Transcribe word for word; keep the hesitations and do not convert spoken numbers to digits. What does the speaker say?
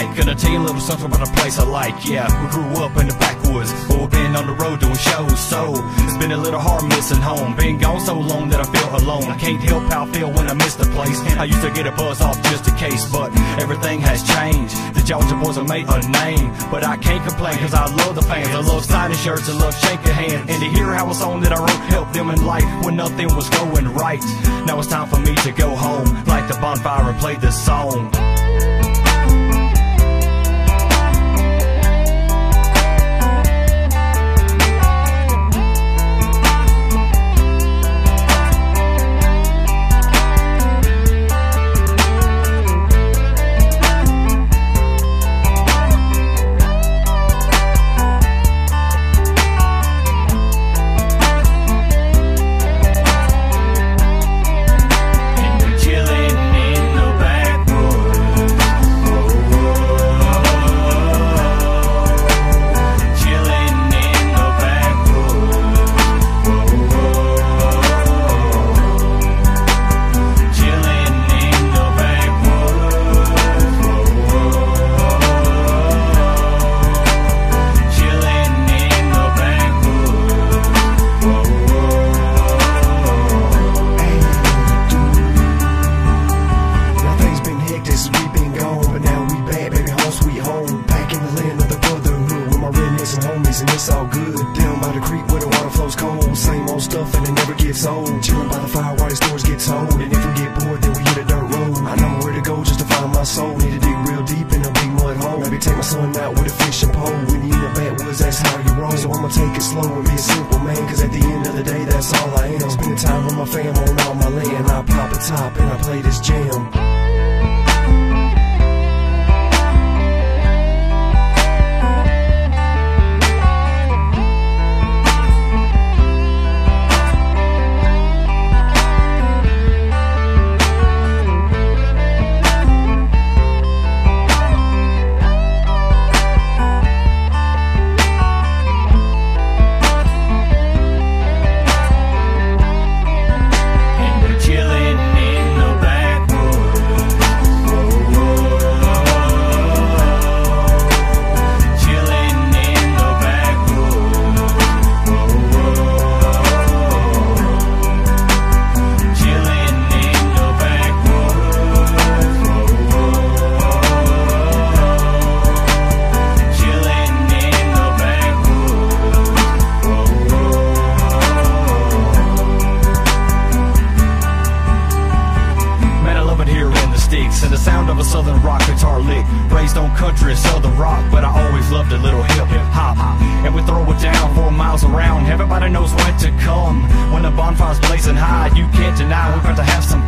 like. Gonna tell you a little something about a place I like. Yeah, we grew up in the backwoods, but we've been on the road doing shows. So it's been a little hard missing home. Been gone so long that I feel alone. I can't help how I feel when I miss the place. I used to get a buzz off just in case, but everything has changed. The Georgia boys have made a name, but I can't complain cause I love the fans. I love signing shirts, I love shaking hands, and to hear how a song that I wrote helped them in life when nothing was going right. Now it's time for me to go home, light the bonfire and play this song. And it's all good. Down by the creek where the water flows cold. Same old stuff and it never gets old. Chilling by the fire while the stories get told. And if we get bored then we hit a dirt road. I know where to go just to find my soul. Need to dig real deep in a big mud hole. Maybe take my son out with a fishing pole. When you in the backwoods that's how you roll. So I'ma take it slow and be a simple man, cause at the end of the day that's all I am. Spending time with my fam on all my land. I pop a top and I play this jam. And the sound of a southern rock guitar lick. Raised on country and southern rock, but I always loved a little hip hop. And we throw it down four miles around. Everybody knows when to come. When the bonfire's blazing high, you can't deny we're about to have some